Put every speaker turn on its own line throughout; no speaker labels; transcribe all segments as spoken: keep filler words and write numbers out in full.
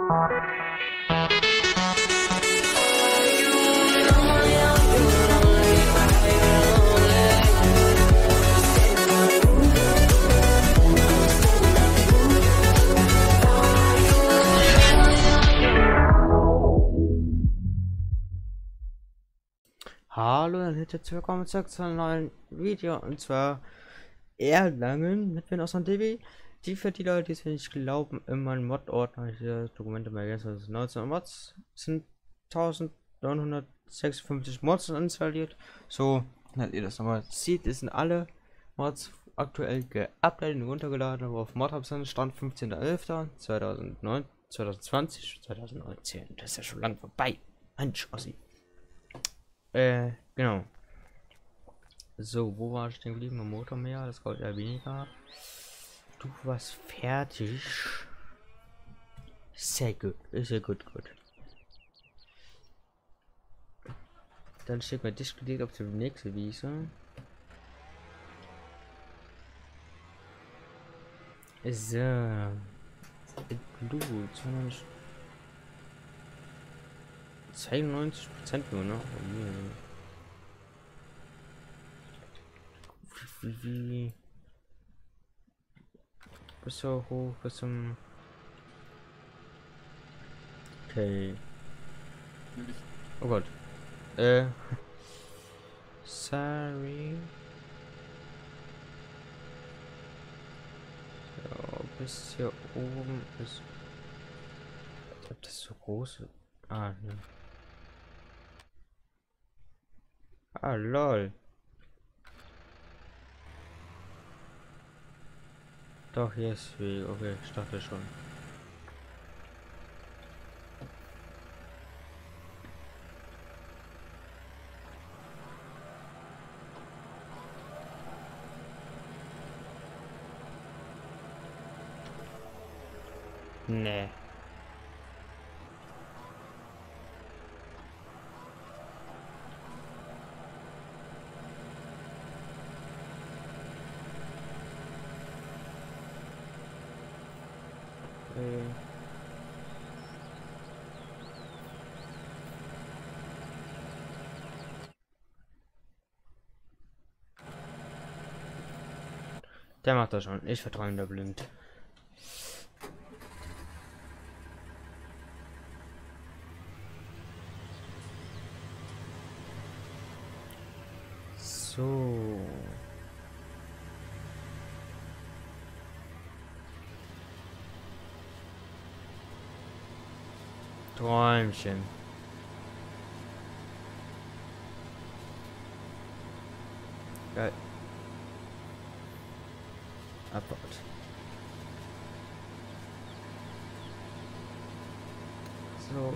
Hallo und herzlich willkommen zurück zu einem neuen Video, und zwar Erlangen mit Win aus dem D B. Die für die Leute, die es nicht glauben, in meinem Mod-Ordner hier Dokumente bei neunzehn Mods sind neunzehnhundertsechsundfünfzig Mods installiert. So, wenn ihr das nochmal seht, es sind alle Mods aktuell geupdatet und runtergeladen, aber auf Modhub sind Stand fünfzehnter elfter zweitausendzwanzig, zweitausendneunzehn. Das ist ja schon lang vorbei. Mensch, Ossi. Äh, genau. So, wo war ich denn geblieben? Im Motor mehr, das kommt ja weniger. Du warst fertig. Sehr gut, sehr gut, gut. Dann steht mal diskutiert auf die nächste Wiese. So. Blut, zweiundneunzig Prozent nur noch. Wie, wie bis so hoch bis zum. Okay. Oh Gott. Äh. Sorry. So, bis hier oben ist. Als ob das so groß ist. Ah, ne. Ah, lol. Doch, hier ist wie. Okay, ich dachte schon. Nee. Der macht das schon. Ich vertraue ihm da blind. So. Träumchen. Geil. Abbaut. So.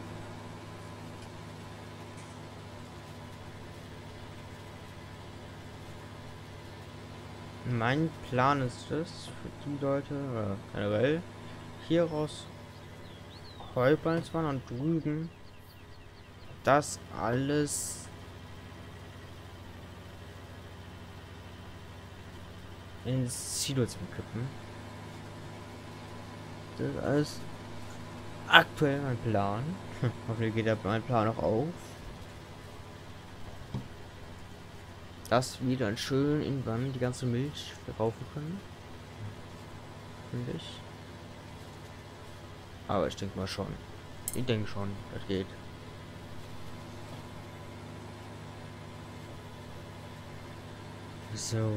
Mein Plan ist es, für die Leute, oder generell, hier raus Heuballen zu machen und drüben das alles ins Silo zu kippen. Das ist alles aktuell mein Plan. Hoffentlich geht mein Plan auch auf. Dass wir dann schön irgendwann die ganze Milch verkaufen können. Finde ich. Aber ich denke mal schon. Ich denke schon, das geht. So.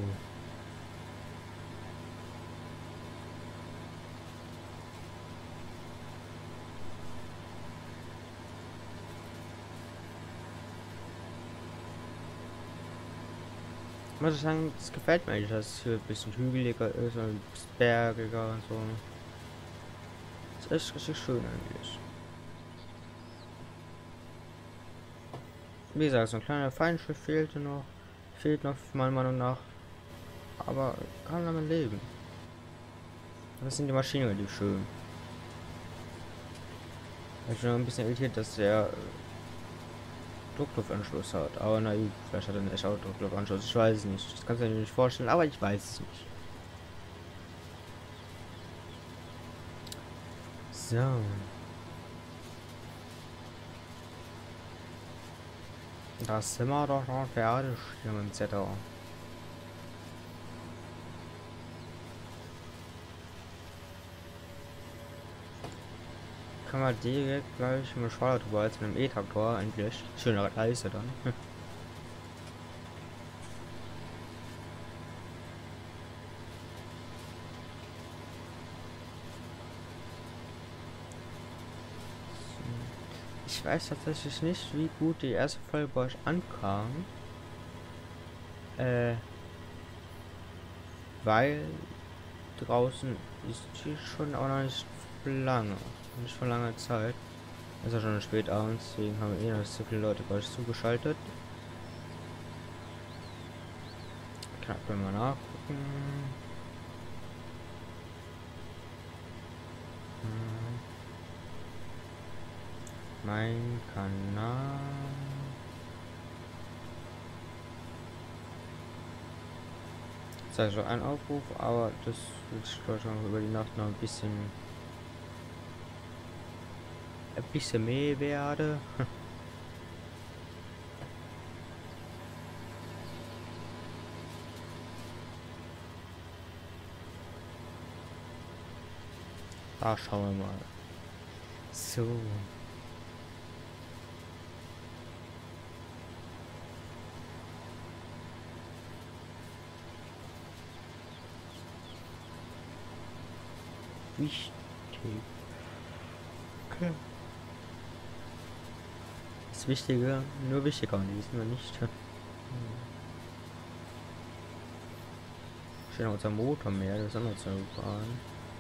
Muss ich sagen, das gefällt mir eigentlich, dass es hier ein bisschen hügeliger ist und ein bisschen bergiger und so. Das ist echt richtig schön eigentlich. Wie gesagt, so ein kleiner Feinschliff fehlte noch. Fehlt noch meiner Meinung nach. Aber kann damit leben. Das sind die Maschinen relativ schön. Ich bin noch ein bisschen irritiert, dass der Druckluftanschluss hat. Aber na gut, vielleicht hat er einen echt auch Druckluftanschluss. Ich weiß es nicht. Das kannst du dir nicht vorstellen, aber ich weiß es nicht. So. Das sind wir doch schon fertig hier mit dem Zettel. Kann man direkt gleich mit dem Schwadertuber als mit dem E-Traktor endlich. Schönere Reise dann. Ich weiß tatsächlich nicht, wie gut die erste Folge bei euch ankam. Äh, weil draußen ist die schon auch noch nicht lange. Nicht vor langer Zeit. Es ist ja schon spät abends, deswegen haben wir eh noch so viele Leute bei euch zugeschaltet. Kann ich mal nachgucken. Hm. Mein Kanal. Das ist also ein Aufruf, aber das wird ich glaube schon über die Nacht noch ein bisschen ein bisschen mehr werde. Da schauen wir mal. So. Wichtig. Okay. Das Wichtige, nur wichtiger, die wissen wir nicht. Hm. Steht noch unser Motor mehr, das ist auch noch zu fahren.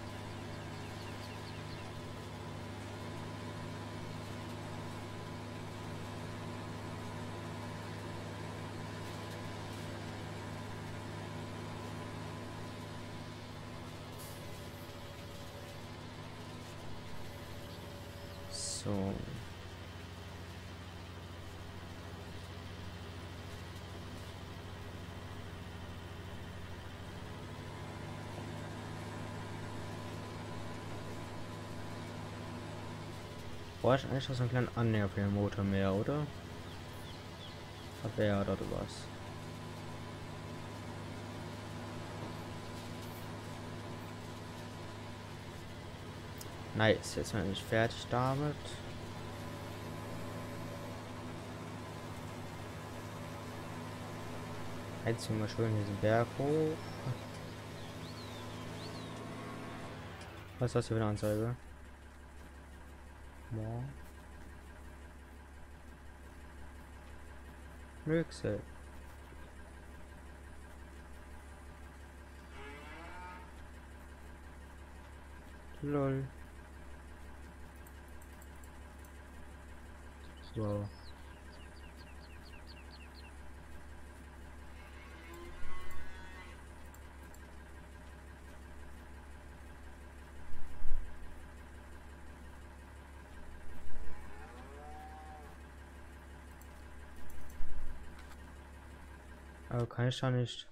So. Brauche ich eigentlich noch so einen kleinen Annäher für den Motor mehr, oder? Hat der ja dort was. Nice, jetzt bin ich fertig damit. Jetzt ziehen wir schön diesen Berg hoch. Was ist das hier für eine Anzeige? Ja. Nüxe. Lol. Wow. Aber kann ich da nicht.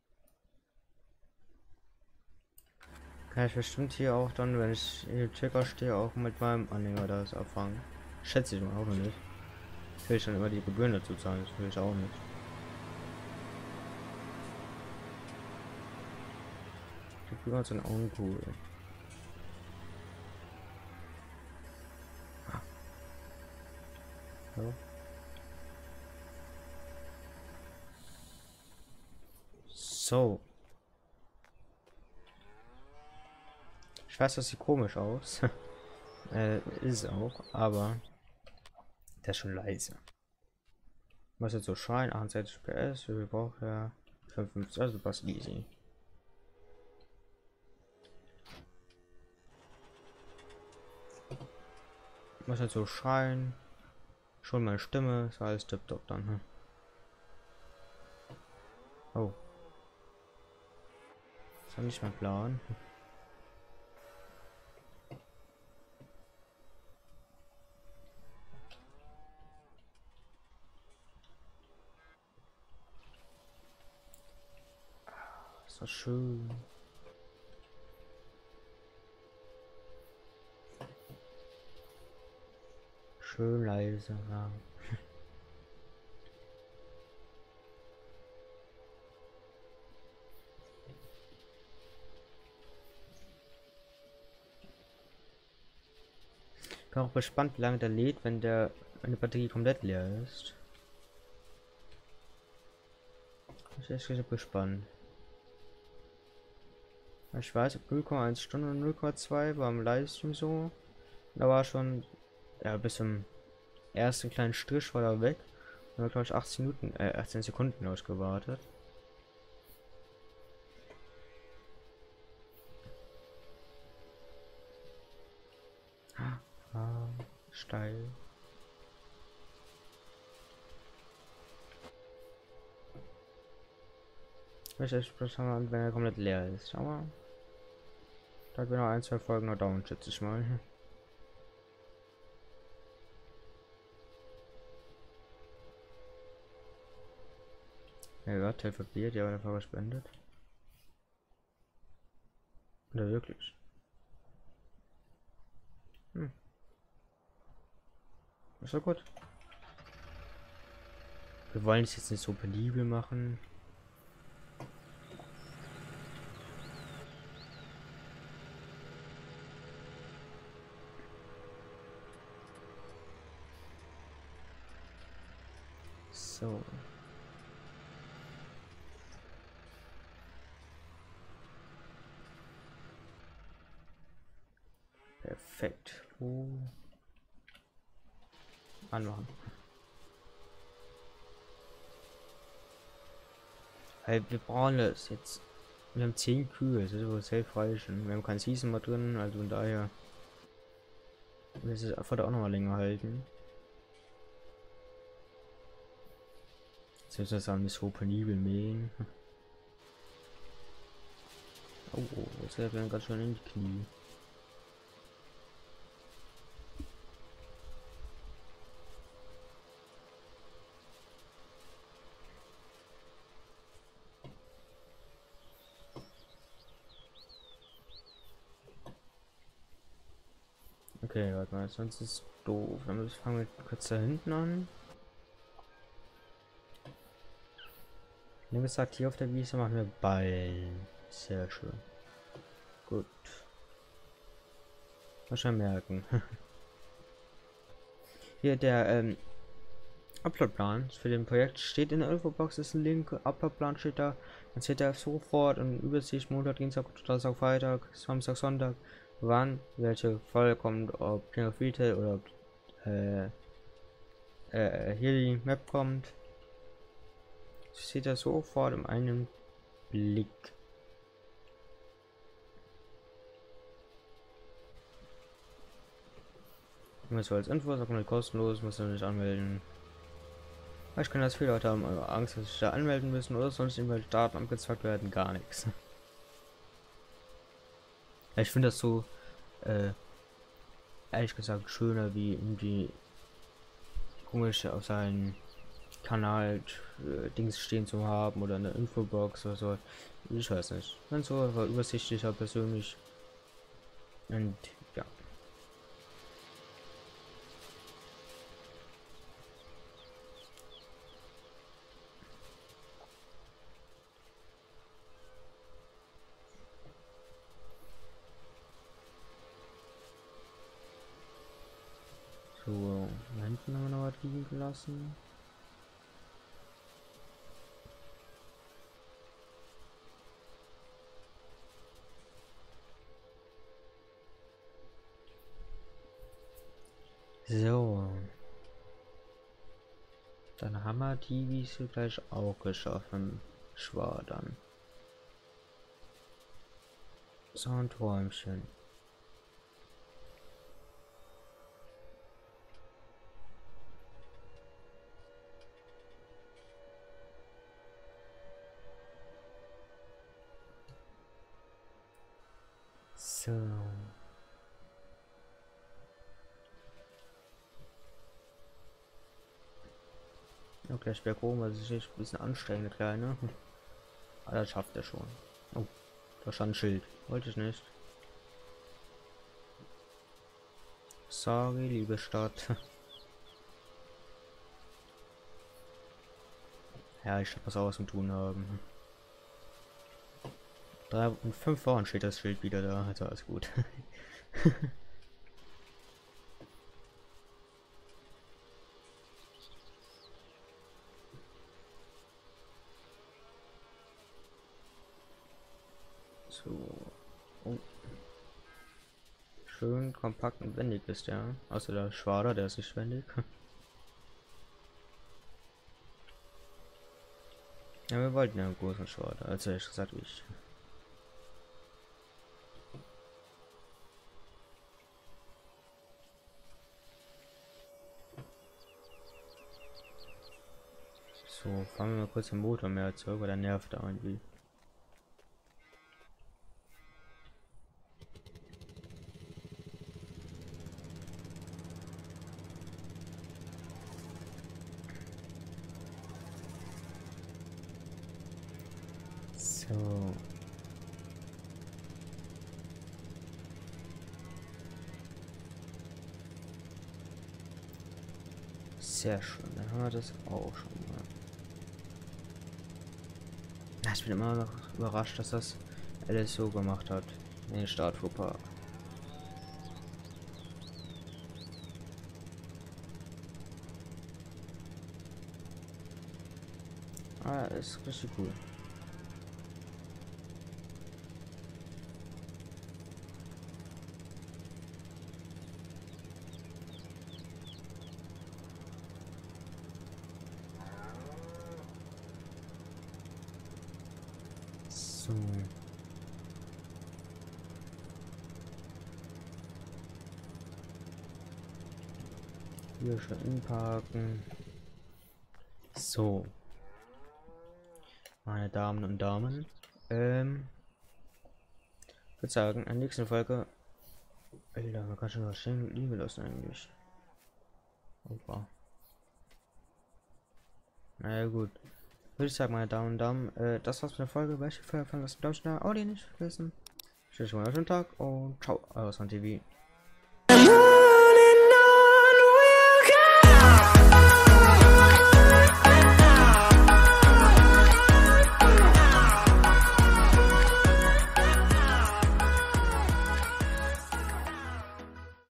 Kann ich bestimmt hier auch dann, wenn ich hier Checker stehe, auch mit meinem Anhänger das abfangen. Schätze ich mal auch nicht. Will ich dann immer die Gebühren dazu zahlen, das will ich auch nicht. Die Gebühren sind uncool. Ja. So. Ich weiß, das sieht komisch aus. äh, ist auch, aber der ist schon leise. Was jetzt so Schein, achtundsechzig P S, wir brauchen ja fünfundfünfzig, also passt easy. Was jetzt so schreien, schon meine Stimme, ist alles tipptopp dann. Hm? Oh. Das war nicht mein Plan. So schön. Schön leise, ja. Ich bin auch gespannt, wie lange der lädt, wenn der wenn die Batterie komplett leer ist. Ich bin echt gespannt. Ich weiß, null Komma eins Stunden und null Komma zwei war im Livestream so. Da war schon, ja, bis zum ersten kleinen Strich war er weg. Und dann glaube ich achtzehn Minuten, äh, achtzehn Sekunden ausgewartet. Ah, steil. Ich möchte echt an, wenn er komplett leer ist, aber da wird noch ein, zwei Folgen noch dauern, schätze ich mal. Ja, gehört, Teil verbliert, ja, aber der war gespendet. Oder wirklich? Hm. Ist doch gut. Wir wollen es jetzt nicht so penibel machen. So. Perfekt. Oh. Anmachen. Hey, wir brauchen es jetzt. Wir haben zehn Kühe, das ist wohl safe reichen. Wir haben kein Season mehr drin, also von daher. Wir müssen es einfach auch noch mal länger halten. Jetzt müssen wir das nicht so penibel mähen. Oh, oh, jetzt werden wir ganz schön in die Knie. Okay, warte mal, sonst ist es doof. Dann fangen wir kurz da hinten an. Wie gesagt, hier auf der Wiese machen wir Ballen. Sehr schön. Gut. Muss schon merken. Hier der ähm, Uploadplan für den Projekt steht in der Infobox, ist ein Link. Uploadplan steht da. Dann seht ihr sofort und Übersicht Montag, Dienstag, Donnerstag, Freitag, Samstag, Sonntag, wann welche Folge kommt, ob King of Retail oder ob äh, äh, hier die Map kommt. Das seht ihr sofort in einem Blick. Nur so als Info, sagt man kostenlos, muss man nicht anmelden. Ich kann, dass viele Leute haben Angst, dass sich da anmelden müssen oder sonst irgendwelche Daten angezeigt werden, gar nichts. Ich finde das so, äh, ehrlich gesagt, schöner wie irgendwie komisch auf seinen Kanal äh, Dings stehen zu haben oder eine Infobox oder so. Ich weiß nicht. Ganz so aber übersichtlicher persönlich. Und ja. So, da hinten haben wir noch was liegen gelassen. So. Dann haben wir die Wiese gleich auch geschaffen. Schwadern. So ein Träumchen. So. Ja, gleich bergoben, also ist ein bisschen anstrengend, kleine. Aber das schafft er schon. Oh, da stand ein Schild. Wollte ich nicht. Sorry, liebe Stadt. Ja, ich hab was aus dem tun haben. Drei und fünf Wochen steht das Schild wieder da, also alles gut. schön kompakt und wendig ist, ja. Außer der Schwader, der ist nicht wendig. Ja, wir wollten ja einen großen Schwader, also ehrlich gesagt ich. So, fahren wir mal kurz den Motor mehr zurück, weil der nervt da irgendwie. So. Sehr schön, dann haben wir das auch schon mal. Ja, ich bin immer noch überrascht, dass das L S so gemacht hat. In den Startfauxpas. Ah, ist richtig cool. So. Hier schon inparken. So. Meine Damen und Damen. Ähm. Ich würde sagen, in der nächsten Folge. Alter, man kann schon was schön liegen lassen eigentlich. Opa. Naja, gut. Würde ich sagen, meine Damen und Damen, äh, das war's mit der Folge. Welche Folge lasst ein Daumen da, Audio nicht vergessen. Ich wünsche euch einen schönen Tag und ciao, euer T V.